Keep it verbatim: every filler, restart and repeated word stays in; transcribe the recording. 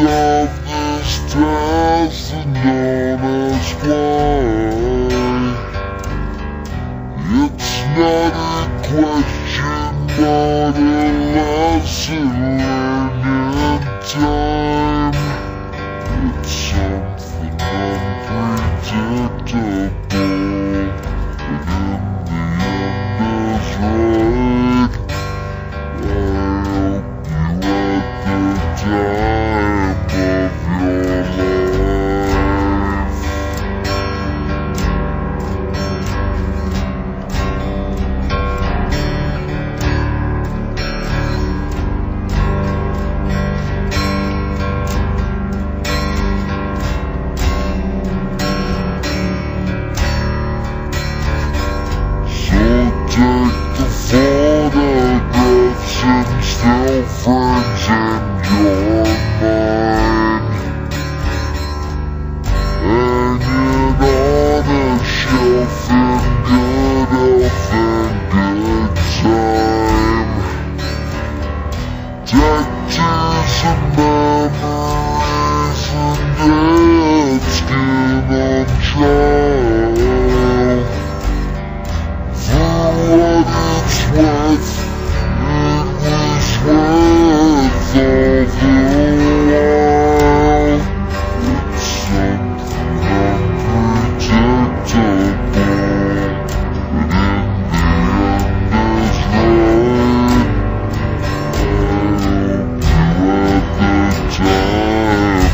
of this task and don't ask why. It's not a question but a lesson learned in time. It's something unpredictable, but in the end is right. I hope you had the time of your life. So take the photographs and still frames in your mind. Hang it on a shelf in good health and good time. Tattoos and memories and dead skin on trial. For what it's worth, it was worth all the while. It's something unpredictable, but in the end is right. I hope you had the time